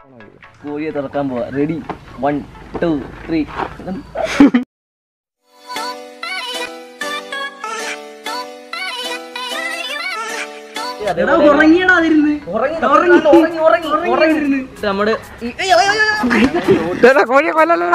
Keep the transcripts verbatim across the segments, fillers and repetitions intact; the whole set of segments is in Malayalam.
കോഴിയെ തുറക്കാൻ പോവാ. Ready, one two three. നമ്മുടെ കോഴിയെ കൊല്ലല്ലോ.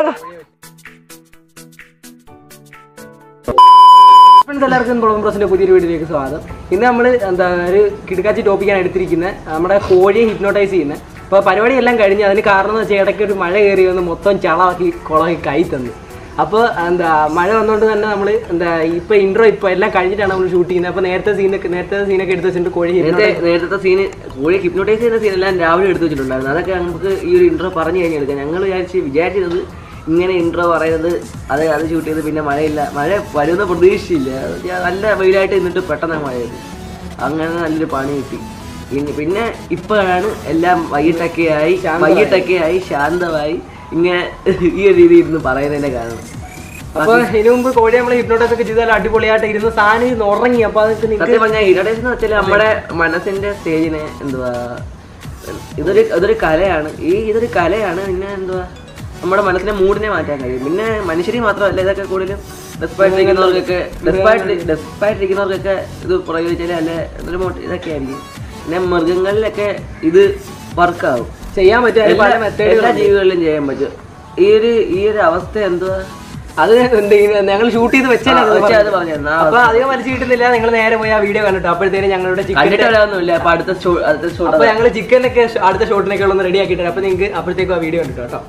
എല്ലാവർക്കും കൊളംബ്രസിന്റെ പുതിയൊരു വീഡിയോയിലേക്ക് സ്വാഗതം. ഇന്ന് നമ്മൾ എന്താ ഒരു കിടക്കാച്ചി ടോപ്പിക്കാണ് എടുത്തിരിക്കുന്നത്. നമ്മുടെ കോഴിയെ ഹിപ്നോട്ടൈസ് ചെയ്യുന്നത്. അപ്പോൾ പരിപാടിയെല്ലാം കഴിഞ്ഞ് അതിന് കാരണം എന്ന് വെച്ചാൽ ഇടയ്ക്ക് ഒരു മഴ കയറി വന്ന് മൊത്തം ചളാക്കി കുളമാക്കി കൈ തന്നു. അപ്പോൾ എന്താ മഴ വന്നുകൊണ്ട് തന്നെ നമ്മൾ എന്താ ഇപ്പോൾ ഇൻട്രോ ഇപ്പോൾ എല്ലാം കഴിഞ്ഞിട്ടാണ് നമ്മൾ ഷൂട്ട് ചെയ്യുന്നത്. അപ്പോൾ നേരത്തെ സീനൊക്കെ നേരത്തെ സീനൊക്കെ എടുത്ത് വെച്ചിട്ട് കോഴി നേരത്തെ സീന് കോഴിയെ ഹിപ്നോട്ടൈസ് ചെയ്യുന്ന സീനെല്ലാം രാവിലെ എടുത്ത് വെച്ചിട്ടുണ്ടായിരുന്നു. അതൊക്കെ നമുക്ക് ഈ ഒരു ഇൻട്രോ പറഞ്ഞു കഴിഞ്ഞെടുക്കാം. ഞങ്ങൾ വിചാരിച്ച് വിചാരിച്ചത് ഇങ്ങനെ ഇൻട്രോ പറയുന്നത് അത് അത് ഷൂട്ട് ചെയ്ത് പിന്നെ മഴയില്ല, മഴ വരുന്ന പ്രതീക്ഷയില്ല, നല്ല വെയിലായിട്ട് നിന്നിട്ട് പെട്ടെന്ന് മഴ ചെയ്തു. അങ്ങനെ നല്ലൊരു പണി കിട്ടി. പിന്നെ പിന്നെ ഇപ്പോഴാണ് എല്ലാം വൈകിട്ടൊക്കെ ആയി വൈകിട്ടൊക്കെ ആയി ശാന്തമായി ഇങ്ങനെ ഈ ഒരു രീതിയിൽ ഇരുന്ന് പറയുന്നതിന്റെ കാരണം. അപ്പോൾ ഇതിനു മുമ്പ് കോഴി നമ്മൾ ഹിപ്നോട്ടൈസ് ഒക്കെ ചെയ്താൽ അടിപൊളിയായിട്ട് ഇരുന്ന് സാധനം ഉറങ്ങി. അപ്പോൾ അതൊക്കെ സത്യം പറഞ്ഞാൽ ഹിപ്നോട്ടൈസ് എന്ന് വെച്ചാൽ നമ്മുടെ മനസ്സിന്റെ സ്റ്റേജിനെ എന്തുവാ ഇതൊരു ഇതൊരു കലയാണ്. ഈ ഇതൊരു കലയാണ്. പിന്നെ എന്തുവാ നമ്മുടെ മനസ്സിന്റെ മൂഡിനെ മാറ്റാൻ കഴിയും. പിന്നെ മനുഷ്യരെ മാത്രമല്ല, ഇതൊക്കെ കൂടുതലും ഡെസ്പായിട്ടിരിക്കുന്നവർക്കൊക്കെ ഡെസ്പായിട്ട് ഡെസ്പായിട്ടിരിക്കുന്നവർക്കൊക്കെ ഇത് പ്രയോഗിച്ചാൽ അല്ലെ ഇതൊരു മോട്ട് ഇതൊക്കെ ആയിരിക്കും. പിന്നെ മൃഗങ്ങളിലൊക്കെ ഇത് വർക്കാവും, ചെയ്യാൻ പറ്റും. എല്ലാ ജീവികളിലും ചെയ്യാൻ പറ്റും. ഈ ഒരു ഈ ഒരു അവസ്ഥ എന്തുവാ അത് ഞങ്ങൾ ഷൂട്ട് ചെയ്ത് വെച്ചാൽ അപ്പൊ അധികം വലിച്ചു കിട്ടുന്നില്ല. നിങ്ങൾ നേരെ പോയി ആ വീഡിയോ കണ്ടിട്ടോ. അപ്പോഴത്തേനും ഞങ്ങളുടെ ചിക്കൻ അപ്പൊ അടുത്ത അപ്പൊ ഞങ്ങൾ ചിക്കനൊക്കെ അടുത്ത ഷോട്ടിനൊക്കെ ഉള്ള റെഡി ആക്കിയിട്ട് അപ്പൊ നിങ്ങൾക്ക് അപ്പോഴത്തേക്കും ആ വീഡിയോ കണ്ടിട്ടോ കേട്ടോ.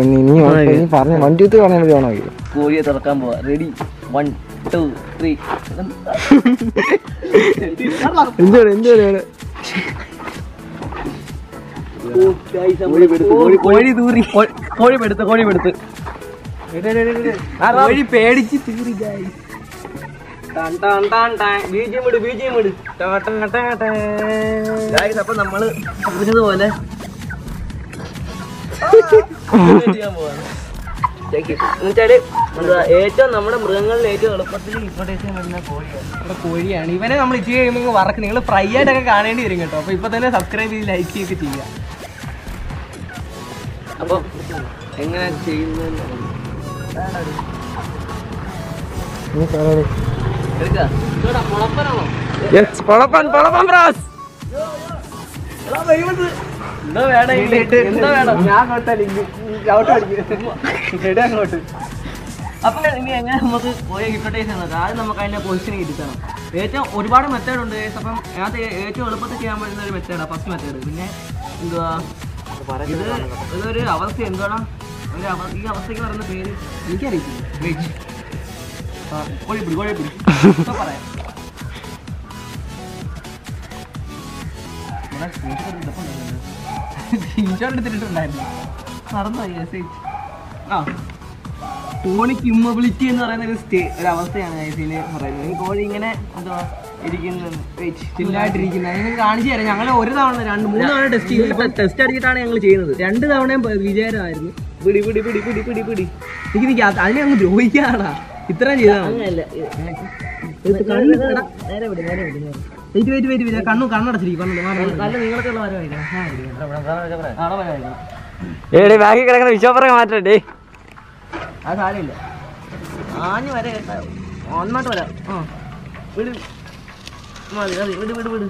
കോഴിയെ തുറക്കാൻ പോവാ. Ready, one two three. കോഴി തൂറി കോഴി പെടുത്ത് കോഴി പെടുത്ത് കോഴി പേടിച്ച് തീറി. അപ്പൊ നമ്മള് പറഞ്ഞതുപോലെ ചെയ്യാൻ പോവാണ്. എന്നുവെച്ചാല് ഏറ്റവും നമ്മുടെ മൃഗങ്ങളിൽ ഏറ്റവും എളുപ്പത്തിൽ ഹിപ്നോട്ടൈസ് ചെയ്യാൻ പറ്റുന്ന കോഴിയാണ് കോഴിയാണ് ഇവനെ നമ്മൾ ഇച്ചിരി കഴിയുമ്പോൾ വറക്ക് നിങ്ങൾ ഫ്രൈ ആയിട്ടൊക്കെ കാണേണ്ടി വരും കേട്ടോ. അപ്പൊ ഇപ്പൊ തന്നെ സബ്സ്ക്രൈബ് ചെയ്ത് ലൈക്ക് ചെയ്യൊക്കെ ചെയ്യുക. അപ്പൊ എങ്ങനെ ചെയ്യുന്ന അപ്പൊ ഇനി എങ്ങനെ നമുക്ക് കോഴിയെ ഹിപ്നോട്ടൈസ് ചെയ്യുന്നത്? ആദ്യം നമുക്ക് അതിന്റെ പൊസിഷനിങ് ഇരുത്തണം. ഏറ്റവും ഒരുപാട് മെത്തേഡ് ഉണ്ട്. അപ്പം അതിനകത്ത് ഏറ്റവും എളുപ്പത്തിൽ ചെയ്യാൻ പറ്റുന്ന ഒരു മെത്തേഡാണ് ഫസ്റ്റ് മെത്തേഡ്. പിന്നെ എന്തുവാ ഇത് ഇതൊരു അവസ്ഥ എന്താണ് ഒരു ഈ അവസ്ഥയ്ക്ക് പറയുന്ന പേര് എനിക്കറിയില്ല. വെജ് കോഴിപ്പിടി കോഴിപ്പിടി പറയാം. സ്ക്രീൻഷോട്ട് എടുത്തിട്ടുണ്ടായിരുന്നു. മറന്നുപോയി മെസ്സേജ്. ആ ടോണിക് ഇമ്മൊബിലിറ്റി എന്ന് പറയുന്ന ഒരു സ്റ്റേ ഒരു അവസ്ഥയാണ് ഇതിന് പറയുന്നത്. ഈ കോഴി ഇങ്ങനെ എന്തുവാ ഇരിക്കുന്നത് ചില്ലായിട്ടിരിക്കുന്നത് ഞങ്ങൾ കാണിച്ചു തരാം. ഞങ്ങൾ ഒരു തവണ രണ്ട് മൂന്ന് തവണ ടെസ്റ്റ് ചെയ്ത് ടെസ്റ്റ് അടിച്ചിട്ടാണ് ഞങ്ങൾ ചെയ്യുന്നത്. രണ്ട് തവണയും വിജയമായിരുന്നു. പിടി പിടി പിടി പിടി പിടി പിടി എനിക്ക് നിൽക്കുക അതിനെ അങ്ങ് ദ്രോഹിക്കാനാ ഇത്രയും ചെയ്താൽ അങ്ങനെയല്ല. വെയിറ്റ് വെയിറ്റ് വെയിറ്റ് വെയിറ്റ് കണ്ണു കണ്ണടച്ചിരിക്കും. നല്ല നീളത്തിലുള്ള വരവായിരിക്കണം. ബാക്കി കിടക്കുന്ന വിശ്വാസം മാറ്റണ്ടേ. അത് സാരമില്ല. ആഞ്ഞു വര കേട്ടാ ഒന്നോട്ട് വരാം. ആ വിട് മതി മതി വിട് വിട് വിട്.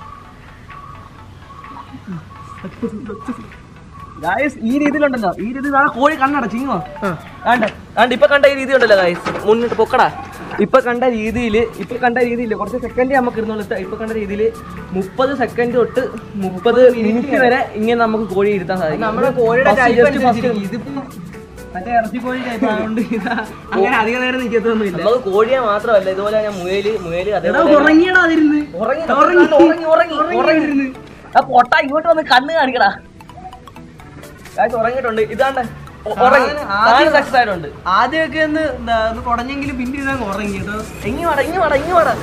ഗായ്സ് ഈ രീതിയിലുണ്ടല്ലോ, ഈ രീതിയിൽ കോഴി കണ്ണടച്ചിങ്ങോ കണ്ട കണ്ട് ഇപ്പൊ കണ്ട ഈ രീതി ഉണ്ടല്ലോ ഗായ്സ്. മുന്നിട്ട് പൊക്കടാ. ഇപ്പൊ കണ്ട രീതിയിൽ ഇപ്പൊ കണ്ട രീതിയിൽ കുറച്ച് സെക്കൻഡ് നമുക്ക് ഇരുന്നോളൂ. ഇപ്പൊ കണ്ട രീതിയിൽ മുപ്പത് സെക്കൻഡ് തൊട്ട് മുപ്പത് മിനിറ്റ് വരെ ഇങ്ങനെ നമുക്ക് കോഴി ഇരുത്താൻ സാധിക്കും. നമ്മുടെ കോഴിയുടെ മറ്റേ ഇറച്ചി കോഴി ആയതുകൊണ്ട് അങ്ങനെ അധിക നേരം നിൽക്കത്തൊന്നുമില്ല. നമുക്ക് കോഴിയെ മാത്രമല്ല ഇതുപോലെ ഞാൻ മുയല് മുയല് ഉറങ്ങിയടാ അതിരുന്ന് ഉറങ്ങിയിരുന്നു. ആ പൊട്ട ഇങ്ങോട്ട് വന്ന് കണ്ണ് കാണിക്കടാ. ഉറങ്ങിയിട്ടുണ്ട്. ഇതാണ്ട് സക്സസ് ആയിട്ടുണ്ട്. ആദ്യമൊക്കെ ഒന്ന് എന്താ ഒന്ന് കുടഞ്ഞെങ്കിലും പിന്നെ ഇതാ ഉറങ്ങി കേട്ടോ. ഇങ്ങി വേടാ ഇങ്ങി വേടാ ഇങ്ങി വേടാ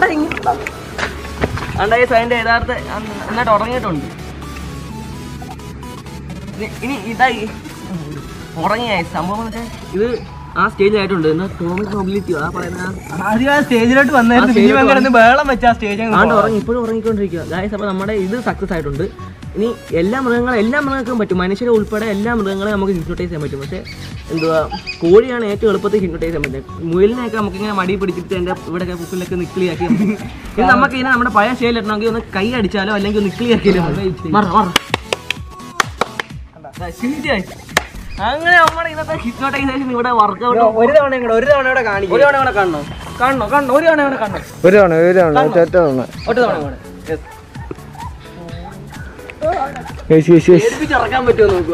അണ്ടായി അതിന്റെ യഥാർത്ഥ എന്നിട്ട് ഉറങ്ങിയിട്ടുണ്ട്. ഇനി ഇതായി ഉറങ്ങിയ സംഭവം എന്ന് വെച്ചാൽ ഇത് ആ സ്റ്റേജ് ആയിട്ടുണ്ട്. ടോമിക് മൊബിലിറ്റി ആ പറയുന്ന ആദ്യം ആ സ്റ്റേജിലോട്ട് വന്നായിരുന്നു. ബേളം വെച്ചാൽ സ്റ്റേജ് ഉറങ്ങി ഇപ്പോഴും ഉറങ്ങിക്കൊണ്ടിരിക്കുക ഗായ്സ്. അപ്പോൾ നമ്മുടെ ഇത് സക്സസ് ആയിട്ടുണ്ട്. ഇനി എല്ലാ മൃഗങ്ങളും എല്ലാ മൃഗങ്ങൾക്കും പറ്റും, മനുഷ്യരെ ഉൾപ്പെടെ എല്ലാ മൃഗങ്ങളെയും നമുക്ക് ഹിപ്നോട്ടൈസ് ചെയ്യാൻ പറ്റും. പക്ഷേ എന്തുവാ കോഴിയാണ് ഏറ്റവും എളുപ്പത്തിൽ ഹിപ്നോട്ടൈസ് ചെയ്യാൻ പറ്റും. മുയലിനെയൊക്കെ നമുക്കിങ്ങനെ മടി പിടിച്ചിട്ട് എൻ്റെ ഇവിടെയൊക്കെ പുക്കിലൊക്കെ നിക്കിളിയാക്കി ഇത് നമുക്ക് ഇതിനെ നമ്മുടെ പഴയ ശൈലിട്ടണമെങ്കിൽ ഒന്ന് കൈ അടിച്ചാലോ അല്ലെങ്കിൽ നിക്കിളിയാക്കിയാലോ മറ മറ അങ്ങനെ നമ്മുടെ ഇന്നത്തെ ഹിപ്നോട്ടൈസേഷൻ ഇവിടെ വർക്കൗട്ട് ഒരു തവണ ഒരു തവണ ഇവിടെ കാണിക്കും. ഒരു തവണ ഇവിടെ കാണണോ? കാണണോ കാണണോ ഒരു തവണ ഇവിടെ കാണണോ? ഒരു തവണ ഒരു തവണ ഒറ്റ തവണ ഒറ്റ തവണ ഇവിടെ ഇറക്കാൻ പറ്റുമോ നോക്കുക.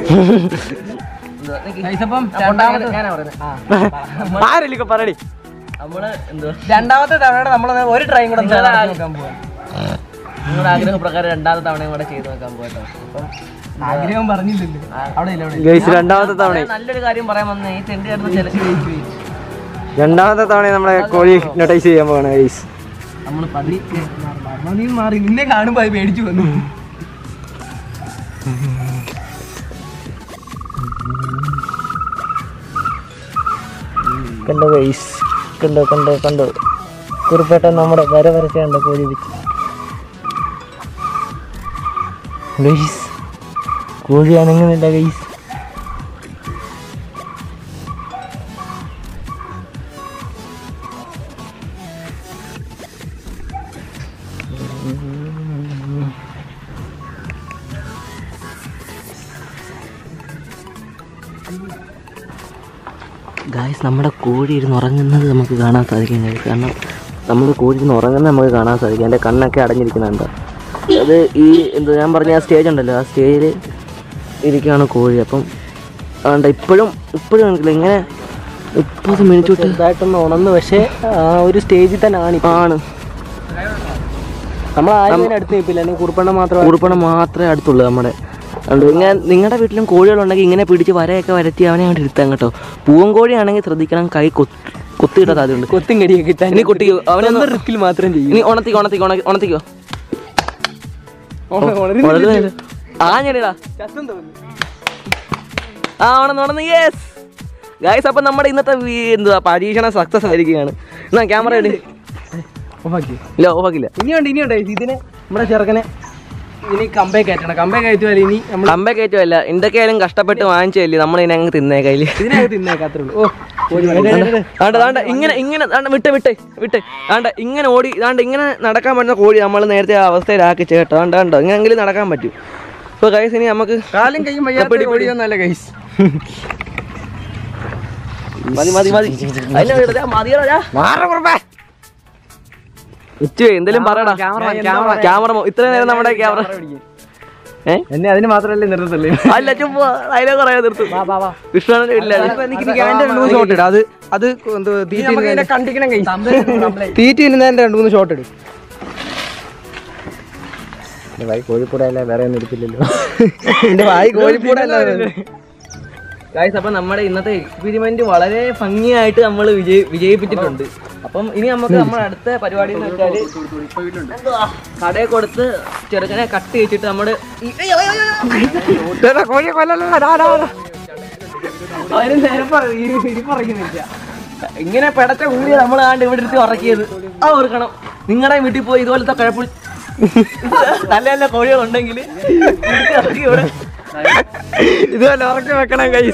ആരല്ലേ പറയടി. നമ്മള് എന്തുവാ രണ്ടാമത്തെ തവണയുടെ നമ്മൾ ഒരു ട്രൈ കൂടെ നോക്കാൻ പോവാ. നിങ്ങളുടെ ആഗ്രഹപ്രകാരം രണ്ടാമത്തെ തവണയും കൂടെ ചെയ്ത് നോക്കാൻ പോകട്ടോ. അപ്പം ആഗ്രഹം പറഞ്ഞില്ലല്ലോ അവിടെ ഇല്ല അവിടെ. ഗൈസ് രണ്ടാമത്തെ തവണ നല്ലൊരു കാര്യം പറയാൻ വന്നേ ഈ തെണ്ടി കിടന്ന് ചിലച്ച് കഴിച്ചു. രണ്ടാമത്തെ തവണ നമ്മളെ കോഴി ഹിപ്നോട്ടൈസ് ചെയ്യാൻ പോകണം ഗൈസ്. നമ്മള് പതി നീ മാറി നിന്നെ കാണുമ്പോ അത് പേടിച്ചു വന്നു. കണ്ടോ ഗൈസ്, കണ്ടോ കണ്ടോ കണ്ടോ കുറുപ്പേട്ടൻ നമ്മുടെ വര വരച്ചുണ്ടോ കോഴി വെച്ച്. ഗൈസ് കോഴി അനങ്ങുന്നില്ല ഗൈസ്. ഗായ്സ് നമ്മുടെ കോഴി ഇരുന്ന് ഉറങ്ങുന്നത് നമുക്ക് കാണാൻ സാധിക്കും. കാരണം നമ്മുടെ കോഴി ഇരുന്ന് ഉറങ്ങുന്നത് നമുക്ക് കാണാൻ സാധിക്കും. എൻ്റെ കണ്ണൊക്കെ അടഞ്ഞിരിക്കുന്നുണ്ട്. അത് ഈ എന്താ ഞാൻ പറഞ്ഞ ആ സ്റ്റേജ് ഉണ്ടല്ലോ, ആ സ്റ്റേജിൽ ഇരിക്കുകയാണ് കോഴി. അപ്പം അതുകൊണ്ട് ഇപ്പോഴും ഇപ്പോഴും ആണെങ്കില് ഇങ്ങനെ മുപ്പത് മിനിറ്റ് തൊട്ട് ഇതായിട്ടൊന്ന് ഉണർന്ന്, പക്ഷേ ആ ഒരു സ്റ്റേജിൽ തന്നെ ആണ് ആണ് നമ്മൾ ആരും അടുത്ത് നിൽപ്പില്ല. അല്ലെങ്കിൽ കുറുപ്പണ്ണ മാത്രം കുറുപ്പണം മാത്രമേ അടുത്തുള്ളൂ നമ്മുടെ. അതുകൊണ്ട് ഇങ്ങനെ നിങ്ങളുടെ വീട്ടിലും കോഴികളുണ്ടെങ്കിൽ ഇങ്ങനെ പിടിച്ച് വരയൊക്കെ വരത്തി അവനെ അങ്ങോട്ട് ഇരുത്താൻ കേട്ടോ. പൂവൻ കോഴിയാണെങ്കിൽ ശ്രദ്ധിക്കണം, കൈ കൊത്തി കൊത്തിയിട്ടാ സാധ്യതയുണ്ട്. കൊത്തും കടിയൊക്കെ കിട്ടാൻ ഇനി കൊട്ടിക്കോ അവനൊന്ന് റിസ്കിൽ മാത്രം ചെയ്യും. ഇനി ഉണത്തിക്കോ ഉണത്തിക്കോ ഉണത്തിക്കോ ആഞ്ഞടിടാ ആ ഉണന്ന് ഉണന്ന് യെസ് ഗായ്സ്. അപ്പം നമ്മുടെ ഇന്നത്തെ എന്തുവാ പരീക്ഷണം സക്സസ് ആയിരിക്കുകയാണ്. എന്നാ ക്യാമറ ഇട്. ഇല്ല ഓഫാക്കില്ല. ഇനിയുണ്ട് ഇനിയുണ്ട് ഇതിന് നമ്മുടെ ചെറുക്കനെ ഇനി കമ്പേ കയറ്റണം. കമ്പേ കയറ്റുമല്ല ഇനി നമ്മൾ കമ്പേ കയറ്റുമല്ല, എന്തൊക്കെയായാലും കഷ്ടപ്പെട്ട് വാങ്ങിച്ചല്ലേ നമ്മൾ ഇതിനെ അങ്ങ് തിന്നേ കയ്യിൽ. ഇതിനകത്ത് തിന്നേക്കാത്രേ ഉള്ളൂ. ആണ്ട താണ്ട ഇങ്ങനെ ഇങ്ങനെ താണ്ട വിട്ട് വിട്ട് വിട്ട് താണ്ട ഇങ്ങനെ ഓടി താണ്ട ഇങ്ങനെ നടക്കാൻ പറ്റുന്ന കോഴി നമ്മൾ നേരത്തെ ആ അവസ്ഥയിലാക്കി ചേട്ടോ. താണ്ട കണ്ടോ ഇങ്ങനെങ്കിലും നടക്കാൻ പറ്റും. ഇപ്പോൾ ഗൈസ് ഇനി നമുക്ക് കാലും കൈയും വയ്യാത്ത കോഴിയൊന്നുമല്ല ഗൈസ്. മതി മതി മതി മതിയോ ഉച്ച എന്തെങ്കിലും പറയടാ. ക്യാമറ ഇത്ര നേരം നമ്മുടെ ക്യാമറ എന്നെ അതിന് മാത്രമല്ലേ നിർത്തല്ലേ. അല്ല ചുമ്മാ അതിനെ പറയാൻ നിർത്തും. വിഷ്ണു ഇല്ല ഷോട്ട് ഇടാം. അത് അത് കണ്ടിക്കണം തീറ്റി ഇരുന്നതിന്റെ രണ്ട് മൂന്ന് ഷോട്ട് ഇടും. ഭായി കോഴിപ്പൂടല്ല വേറെ ഒന്നും എടുത്തില്ലല്ലോ. എന്റെ ഭായി കോഴിപ്പൂടല്ല. ഗൈസ് അപ്പം നമ്മുടെ ഇന്നത്തെ എക്സ്പെരിമെന്റ് വളരെ ഭംഗിയായിട്ട് നമ്മൾ വിജയി വിജയിപ്പിച്ചിട്ടുണ്ട്. അപ്പം ഇനി നമുക്ക് നമ്മുടെ അടുത്ത പരിപാടി എന്ന് വെച്ചാല് കടയിൽ കൊടുത്ത് ചെറുക്കനെ കട്ട് ചെയ്തിട്ട് നമ്മുടെ കോഴിയെ കൊല്ലല്ല ഇങ്ങനെ പെടച്ച കൂടിയ നമ്മൾ ആണ്ട് ഇവിടെ എടുത്ത് ഉറക്കിയത് ആ ഓർക്കണം. നിങ്ങളുടെ വീട്ടിൽ പോയി ഇതുപോലത്തെ കുഴപ്പം നല്ല നല്ല കോഴികളുണ്ടെങ്കിൽ ഇവിടെ ഇതുപോലെ ഉറക്കി വെക്കണം ഗൈസ്.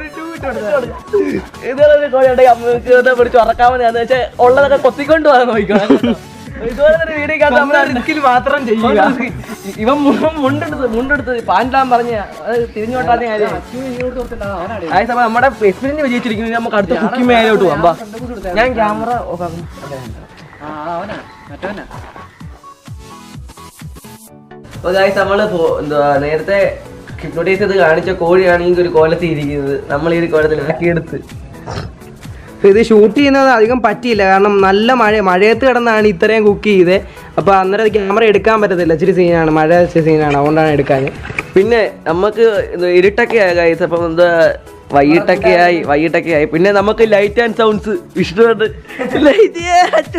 ഇതുപോലെ കോഴി ഉണ്ടെങ്കിൽ അമ്മക്ക് പിടിച്ച് ഉറക്കാമെന്ന് വെച്ചാൽ ഉള്ളതൊക്കെ കൊത്തിക്കൊണ്ട് പോകാൻ നോക്കണം. ഇതുപോലെ തന്നെ വീടിക്കകത്ത് നമ്മൾ റിസ്കിൽ മാത്രം ചെയ്യുക. ഇവൻ മുണ്ടെടുത്ത് മുണ്ടെടുത്ത് പാൻറ്റാൻ പറഞ്ഞ അത് തിരിഞ്ഞോട്ടാതെ കാര്യം നമ്മുടെ എക്സ്പീരിയൻസ് വിജയിച്ചിരിക്കുന്നു. നമുക്ക് അടുത്ത കുക്കിംഗ് മേലോട്ട് പോകാം. ഞാൻ ക്യാമറ ഓഫ് ആക്കും. അപ്പോൾ ഗൈസ് നമ്മൾ എന്തുവാ നേരത്തെ ഹിപ്നോട്ടൈസ് ചെയ്ത് കാണിച്ച കോഴിയാണ് ഈ ഒരു കോലത്തിൽ ഇരിക്കുന്നത്. നമ്മൾ ഈ ഒരു കോലത്തിൽ ആക്കിയെടുത്ത് ഇത് ഷൂട്ട് ചെയ്യുന്നത് അധികം പറ്റിയില്ല. കാരണം നല്ല മഴ മഴയത്ത് കിടന്നാണ് ഇത്രയും കുക്ക് ചെയ്തത്. അപ്പോൾ അന്നേരം ക്യാമറ എടുക്കാൻ പറ്റത്തില്ല. ഇച്ചിരി സീനാണ്, മഴ വെച്ച സീനാണ്, അതുകൊണ്ടാണ് എടുക്കാൻ. പിന്നെ നമുക്ക് ഇരുട്ടൊക്കെ ആയി ഗൈസ്. അപ്പം എന്താ വൈകിട്ടൊക്കെ ആയി വൈകിട്ടൊക്കെ ആയി പിന്നെ നമുക്ക് ലൈറ്റ് ആൻഡ് സൗണ്ട്സ് വിഷ്ണുണ്ട് ലൈറ്റ്.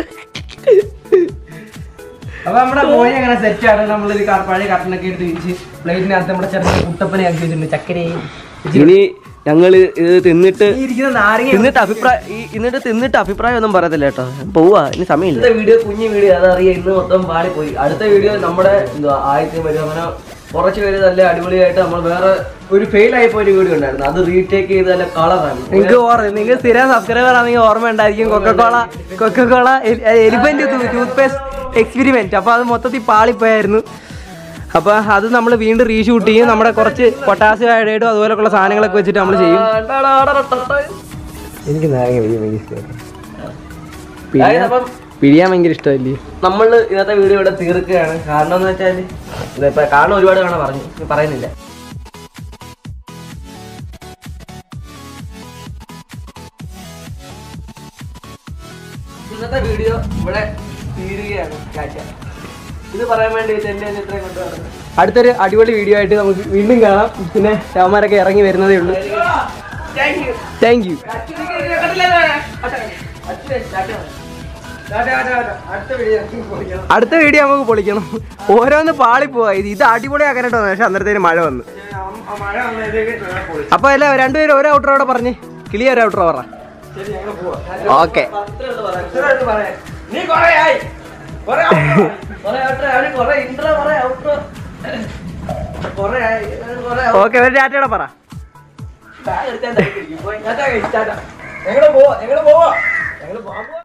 അപ്പൊ നമ്മുടെ കോഴി അങ്ങനെ സെറ്റാണ്. നമ്മളൊരു പഴയ കട്ടനൊക്കെ എടുത്ത് വെച്ച് പ്ലേറ്റിനകത്ത് നമ്മുടെ ചെറിയ കുട്ടപ്പനെ ആക്കി വെച്ചിട്ടുണ്ട്. ചക്കരയും ഇനി ഞങ്ങൾ ഇത് തിന്നിട്ട് നാരങ്ങ തിന്നിട്ട് അഭിപ്രായം എന്നിട്ട് തിന്നിട്ട് അഭിപ്രായം ഒന്നും പറയത്തില്ല കേട്ടോ. പോവാ ഇനി സമയമില്ല. വീഡിയോ കുഞ്ഞു വീഡിയോ അതറിയാം. ഇന്ന് മൊത്തം പാടി പോയി. അടുത്ത വീഡിയോ നമ്മുടെ എന്തുവാ ആദ്യത്തെ വരുമാനം കുറച്ച് പേര് നല്ല അടിപൊളിയായിട്ട് നമ്മൾ വേറെ ഒരു ഫെയിൽ ആയി പോയ വീഡിയോ ഉണ്ടായിരുന്നു, അത് റീടേക്ക് ചെയ്ത് നല്ല കളറാണ്. നിങ്ങൾക്ക് ഓർമ്മ നിങ്ങൾ സ്ഥിരം സബ്സ്ക്രൈബർ ആണെങ്കിൽ ഓർമ്മ ഉണ്ടായിരിക്കും Coca Cola Coca Cola elephant tooth paste experiment. അപ്പോൾ അത് മൊത്തത്തിൽ പാളിപ്പോയായിരുന്നു. അപ്പോൾ അത് നമ്മൾ വീണ്ടും റീഷൂട്ട് ചെയ്യും. നമ്മുടെ കുറച്ച് പൊട്ടാസ്യം ഹൈഡ്രേറ്റും അതുപോലെയുള്ള സാധനങ്ങളൊക്കെ വെച്ചിട്ട് നമ്മൾ ചെയ്യും. എനിക്ക് നാരങ്ങ ഭയങ്കര ഇഷ്ടമാണ്. അപ്പം പിഴിയാൻ ഭയങ്കര ഇഷ്ടമല്ലേ. നമ്മൾ ഇന്നത്തെ വീഡിയോ ഇവിടെ തീർക്കുകയാണ്. കാരണം എന്ന് വെച്ചാൽ ഇതിപ്പോ കാരണം ഒരുപാട് കാണാൻ പറഞ്ഞു പറയുന്നില്ല. ഇന്നത്തെ വീഡിയോ ഇവിടെ തീരുകയാണ്. ഇത് പറയാൻ വേണ്ടി എന്നെ ഇത്രയും കൊണ്ടുവരുന്നത്. അടുത്തൊരു അടിപൊളി വീഡിയോ ആയിട്ട് നമുക്ക് വീണ്ടും കാണാം. പിന്നെ രാമാരൊക്കെ ഇറങ്ങി വരുന്നതേ ഉള്ളൂ. Thank you. അടുത്ത വീഡിയോ നമുക്ക് പൊളിക്കണം. ഓരോന്ന് പാളിപ്പോവാ. ഇത് ഇത് അടിപൊളിയാക്കാനായിട്ടോ, പക്ഷെ അന്നേരത്തേന് മഴ വന്നു. അപ്പൊ അല്ല രണ്ടുപേരും ഓരോ ഔട്ടറോടെ പറഞ്ഞ് ക്ലിയർ ഒരു ഔട്ടറോ പറ. ഓക്കെ ഓക്കെ ഒരു ടാറ്റയോടെ പറ. ഞങ്ങള് പോവാ ഞങ്ങള് പോവാ ഞങ്ങള് പോവാ